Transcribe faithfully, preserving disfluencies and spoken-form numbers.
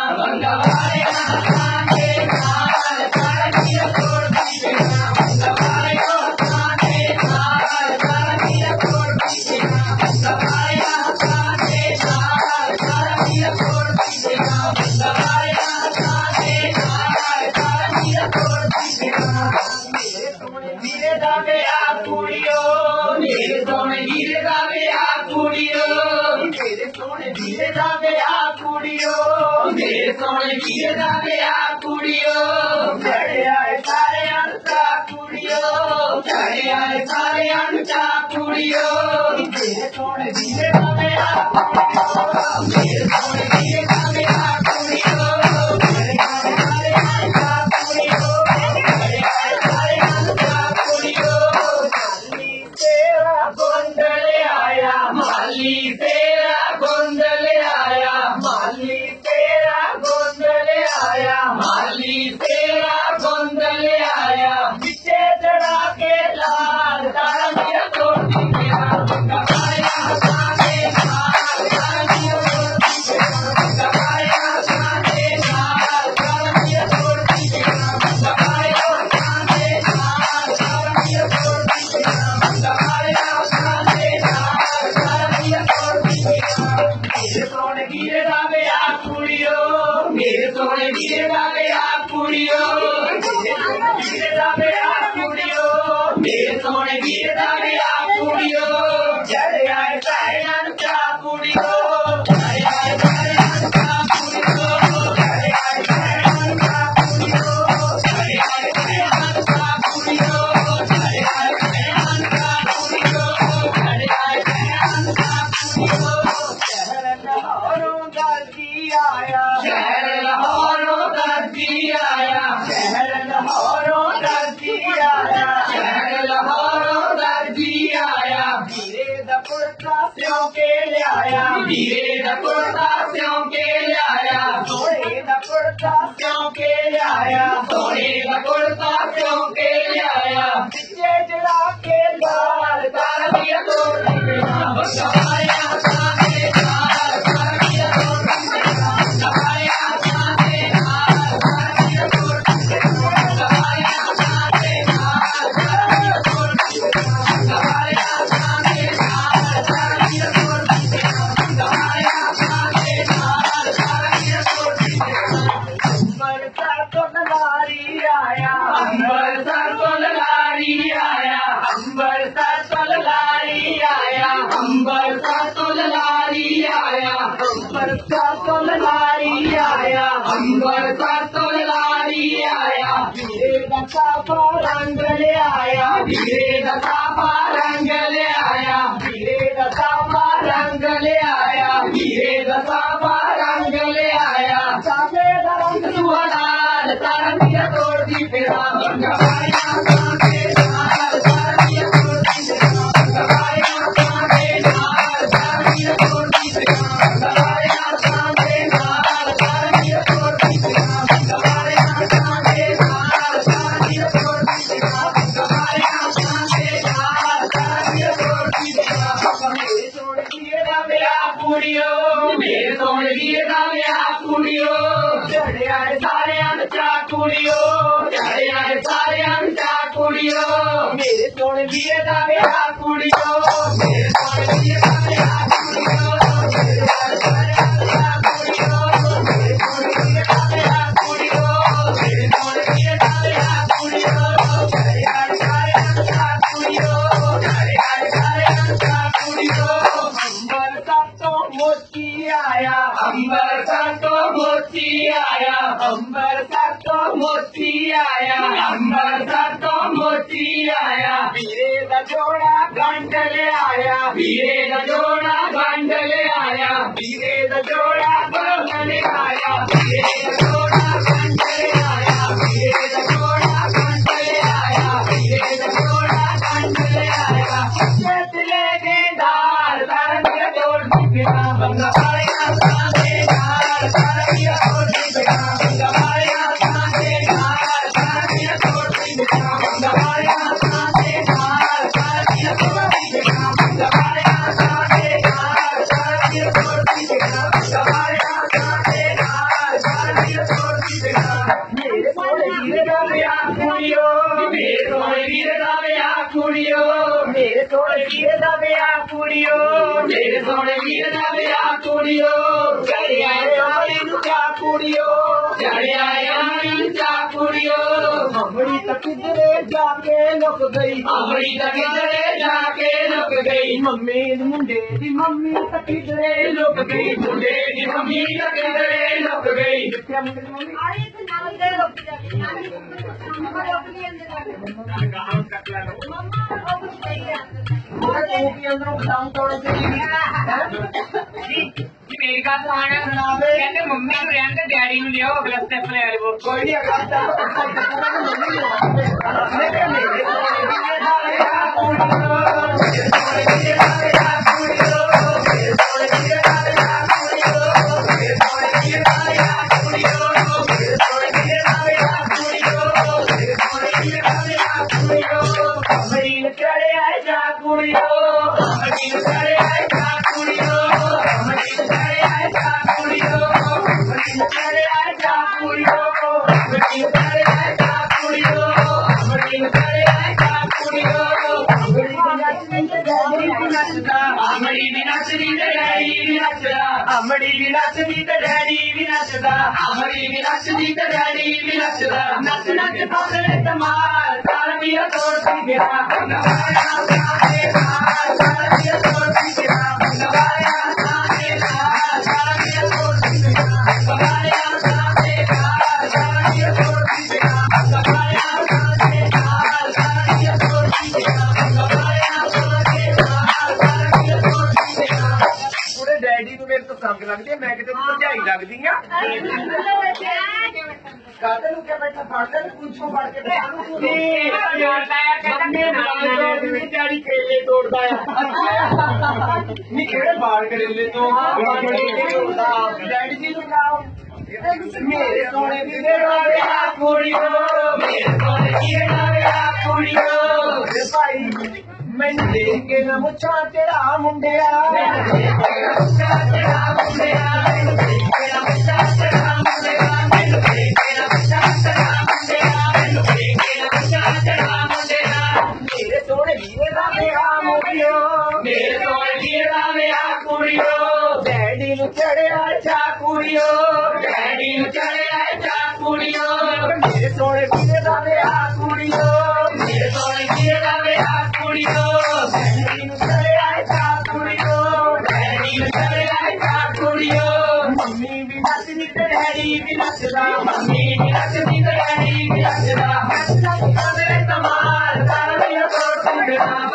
Bye. ਮੇਰੇ ਸੋਹਣੇ ਵੀਰ ਦਾ ਵਿਆਹ ਕੁੜੀਓ ਮੇਰੇ ਸੋਹਣੇ ਵੀਰ ਦਾ ਵਿਆਹ ਕੁੜੀਓ ਮੇਰੇ ਸੋਹਣੇ ਵੀਰ ਦਾ ਵਿਆਹ ਕੁੜੀਓ ਮੇਰੇ ਸੋਹਣੇ ਵੀਰ ਦਾ ਵਿਆਹ ਕੁੜੀਓ ਚੜਿਆ ਆਈ ਨੂੰ ਚਾ ਕੁੜੀਓ ਚੜਿਆ ਆਈ ਨੂੰ ਚਾ ਕੁੜੀਓ ਅਮੜੀ ਤਾਂ ਕਿਧਰੇ ਜਾ ਕੇ ਲੁਕ ਗਈ ਅਮੜੀ ਤਾਂ ਕਿਧਰੇ ਜਾ ਕੇ ਲੁਕ ਗਈ ਮੰਮੀ ਦੇ ਮੁੰਡੇ ਦੀ ਮੰਮੀ ਤਾਂ ਕਿਧਰੇ ਲੁਕ ਗਈ ਮੁੰਡੇ ਦੀ ਮੰਮੀ ਤਾਂ ਕਿਧਰੇ ਲੁਕ ਗਈ ਕਿੱਥੇ ਮੁੰਡੇ ਦੀ ਮੰਮੀ ਆਈ ਤੇ ਨਾਲ ਦੇ ਲੁਕ ਗਈ ਮੰਮਾ ਲੁਕ ਗਈ ਅੰਦਰ ਜਾ ਕੇ ਗਾਹਾਂ ਕੱਟ ਲੈ ਲੋ ਮੰਮਾ ਉਹ ਕੁਝ ਨਹੀਂ ਹੈ ਉਹ ਕੀ ਅੰਦਰੋਂ ਕੰਮ ਤੋੜ ਕੇ ਜੀ मेरी का सुना कहते मम्मी को रहने दे डैडी में लिया अगला स्टेप ले वो कोई नहीं अगला अमड़ी भी नचदी ते डैडी भी नचदा अमड़ी भी नचदी ते डैडी भी नचदा नच नच पागल धमाल तारमिया तोड़ती गिरा नवाया साथे हाल तारमिया तोड़ती गिरा नवाया साथे हाल तारमिया तोड़ती गिरा नवाया साथे हाल तारमिया तोड़ती गिरा नवाया साथे हाल तारमिया तोड़ती गिरा नवाया साथे हाल तारमिया तोड़ती गिरा पूरे डैडी को मेरे तो संग लगदी है मैं किते भरजाई लगदी आ कादे नु के बैठा फाड़दा ने पूछो फड़ के बैठा नु नहीं यारदा है कहंदे नाल दो डैडी खेले तोड़दा है नी केड़े बाल करेले तो तोड़दा डैडी जी नु लाओ मेरे सोने वीरे दा विआह कुड़ियो मेरे सोने वीरे दा विआह कुड़ियो भाई मैनू देख के ना मुछा तेरा मुंडिया मैनू देख के ना मुछा तेरा मुंडिया मैनू देख के ना मुछा तेरा मुंडिया मैनू देख के ना मुछा तेरा मुंडिया मैनू देख के ना मुछा तेरा मुंडिया मेरे सोने वीरे दा विआह कुड़ियो मेरे सोने वीरे दा विआह कुड़ियो डैडी नू चढ़िया चा कुड़ियो डैडी नू चढ़िया चा कुड़ियो मेरे सोने वीरे दा विआह कुड़ियो मेरे सोने वीरे दा विआह कुड़ियो डैडी नू चढ़िया चा कुड़ियो डैडी नू चढ़िया चा कुड़ियो मम्मी भी नचदी ते डैडी भी नचदा मम्मी भी नचदी ते डैडी भी नचदा नच नच पागल धमाल तारमिया तोड़ती गिरा